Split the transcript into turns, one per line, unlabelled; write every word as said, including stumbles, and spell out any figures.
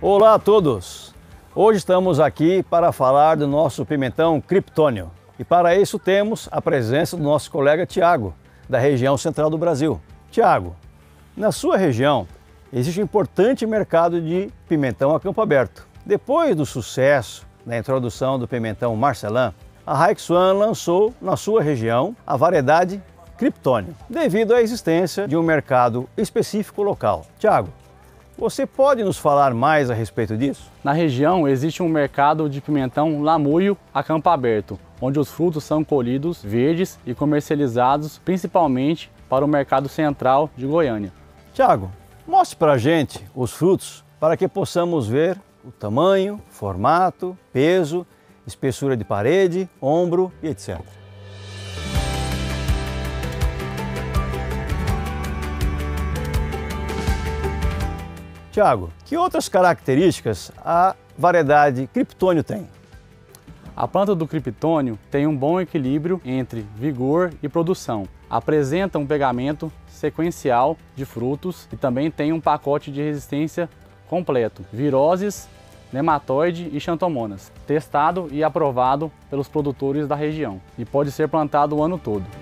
Olá a todos! Hoje estamos aqui para falar do nosso pimentão Kryptonian. E para isso temos a presença do nosso colega Tiago, da região central do Brasil. Tiago, na sua região existe um importante mercado de pimentão a campo aberto. Depois do sucesso da introdução do pimentão Marcelin, a Raix One lançou na sua região a variedade Kryptonian, devido à existência de um mercado específico local. Tiago, você pode nos falar mais a respeito disso?
Na região existe um mercado de pimentão lamuio a campo aberto, onde os frutos são colhidos verdes e comercializados principalmente para o mercado central de Goiânia.
Tiago, mostre para a gente os frutos para que possamos ver o tamanho, formato, peso, espessura de parede, ombro e etcétera. Tiago, que outras características a variedade Kryptonian tem?
A planta do Kryptonian tem um bom equilíbrio entre vigor e produção. Apresenta um pegamento sequencial de frutos e também tem um pacote de resistência completo, viroses, nematóide e xantomonas, testado e aprovado pelos produtores da região e pode ser plantado o ano todo.